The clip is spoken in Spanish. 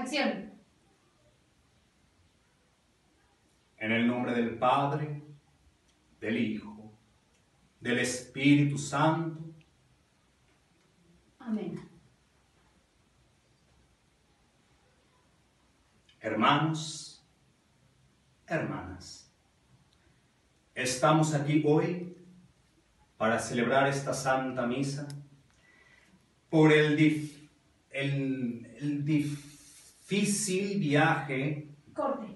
Acción. En el nombre del Padre, del Hijo, del Espíritu Santo. Amén. Hermanos, hermanas, estamos aquí hoy para celebrar esta Santa Misa por el difícil viaje. Corte.